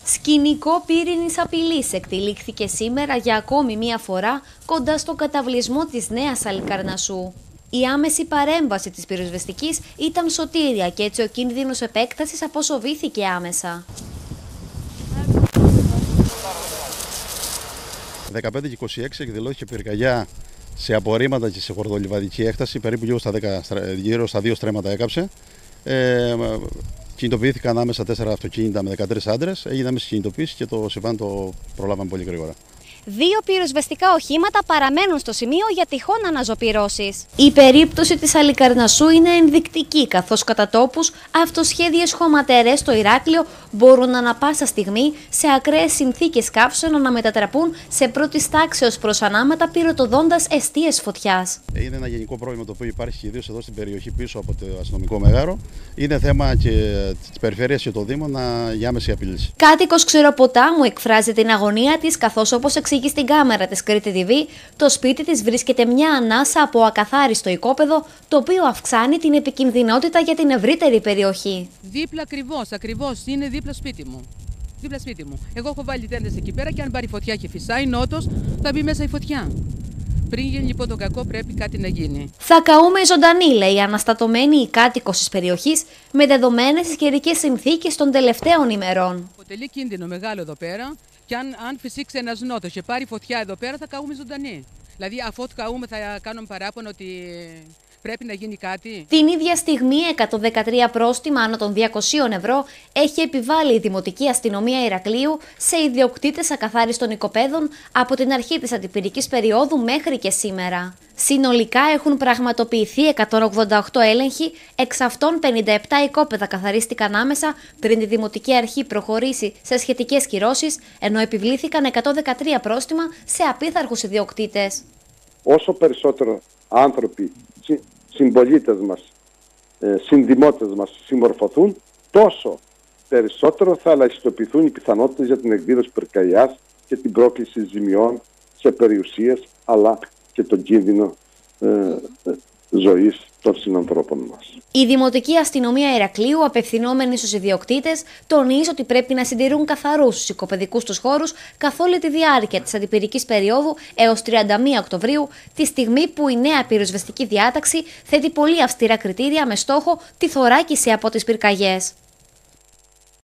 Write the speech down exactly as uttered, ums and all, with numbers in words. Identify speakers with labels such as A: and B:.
A: Σκηνικό πύρινης απειλής εκτελήχθηκε σήμερα για ακόμη μία φορά κοντά στον καταβλισμό της Νέας Αλικαρνασσού. Η άμεση παρέμβαση της πυροσβεστικής ήταν σωτήρια και έτσι ο κίνδυνος επέκτασης αποσοβήθηκε άμεσα.
B: δεκαπέντε και είκοσι έξι εκδηλώθηκε πυρκαγιά σε απορρίμματα και σε χορδολιβαδική έκταση, περίπου γύρω στα, δέκα, γύρω στα δύο στρέμματα έκαψε. Ε, κινητοποιήθηκαν άμεσα τέσσερα αυτοκίνητα με δεκατρείς άντρες, έγινε άμεση κινητοποίηση και το συμβάν το προλάβαμε πολύ γρήγορα.
C: Δύο πυροσβεστικά οχήματα παραμένουν στο σημείο για τυχόν αναζωπυρώσεις.
A: Η περίπτωση της Αλικαρνασσού είναι ενδεικτική, καθώς κατά τόπους αυτοσχέδιες χωματερές στο Ηράκλειο μπορούν ανα πάσα στιγμή σε ακραίες συνθήκες καύσεων να μετατραπούν σε πρώτης τάξεως προς ανάματα, πυροτοδώντας εστίες φωτιάς.
B: Είναι ένα γενικό πρόβλημα το οποίο υπάρχει ιδίως εδώ στην περιοχή πίσω από το αστυνομικό μέγαρο. Είναι θέμα και της περιφέρειας και των Δήμων για άμεση απειλή.
A: Κάτοικος Ξηροποτάμου εκφράζει την αγωνία της, καθώς όπως εξηγεί στην κάμερα της Κρήτη τι βι, το σπίτι της βρίσκεται μια ανάσα από ακαθάριστο οικόπεδο, το οποίο αυξάνει την επικινδυνότητα για την ευρύτερη περιοχή.
D: Δίπλα ακριβώς, ακριβώς, είναι δίπλα σπίτι μου. Δίπλα σπίτι μου. Εγώ έχω βάλει τέντες εκεί πέρα και αν πάρει φωτιά και φυσάει νότος, θα μπει μέσα η φωτιά. Πριν γίνει λοιπόν το κακό, πρέπει κάτι να γίνει.
A: Θα καούμε ζωντανή, λέει η αναστατωμένη η κάτοικος της περιοχής, με δεδομένες τις καιρικές συνθήκες των τελευταίων ημερών.
D: Αποτελεί κίνδυνο μεγάλο εδώ πέρα και αν, αν φυσήξει ένας νότος και πάρει φωτιά εδώ πέρα, θα καούμε ζωντανή. Δηλαδή, αφού καούμε, θα κάνουμε παράπονο ότι πρέπει να γίνει κάτι.
A: Την ίδια στιγμή, εκατόν δεκατρία πρόστιμα άνω των διακοσίων ευρώ έχει επιβάλει η Δημοτική Αστυνομία Ηρακλείου σε ιδιοκτήτες ακαθάριστων οικοπαίδων από την αρχή της αντιπυρικής περίοδου μέχρι και σήμερα. Συνολικά έχουν πραγματοποιηθεί εκατόν ογδόντα οκτώ έλεγχοι, εξ αυτών πενήντα επτά οικόπεδα καθαρίστηκαν άμεσα πριν τη Δημοτική Αρχή προχωρήσει σε σχετικές κυρώσεις, ενώ επιβλήθηκαν εκατόν δεκατρία πρόστιμα σε απίθαρχους ιδιοκτήτες.
E: Όσο περισσότερο άνθρωποι, συμπολίτες μας, συνδημότες μας συμμορφωθούν, τόσο περισσότερο θα ελαχιστοποιηθούν οι πιθανότητες για την εκδήλωση πυρκαγιάς και την πρόκληση ζημιών σε περιουσίες, αλλά και τον κίνδυνο ε, ε, ζωής των συνανθρώπων μας.
A: Η Δημοτική Αστυνομία Ηρακλείου, απευθυνόμενη στους ιδιοκτήτες, τονίζει ότι πρέπει να συντηρούν καθαρούς τους οικοπαιδικούς τους χώρους καθ' όλη τη διάρκεια της αντιπυρικής περίοδου έως τριάντα μία Οκτωβρίου, τη στιγμή που η νέα πυροσβεστική διάταξη θέτει πολύ αυστηρά κριτήρια με στόχο τη θωράκιση από τις πυρκαγιές.